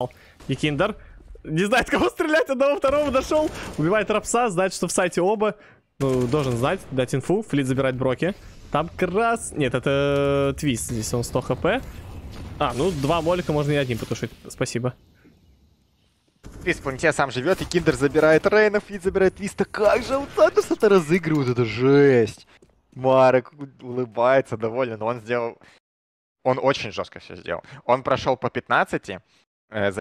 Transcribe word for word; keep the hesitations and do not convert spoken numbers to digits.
И Киндер не знает, кого стрелять, одного второго нашел. Убивает Рапса, знает, что в сайте оба. Ну, должен знать, дать инфу. Флит забирать Броки. Там как раз... Нет, это Твист. Здесь он сто хп. А, ну, два молика можно и одним потушить. Спасибо. Твист в планете сам живет, и Киндер забирает Рейна, Флит забирает Твиста. Как же Аутсайдерс это разыгрывает, это жесть. Марек улыбается, доволен. Он сделал... Он очень жестко все сделал. Он прошел по пятнадцати. Э,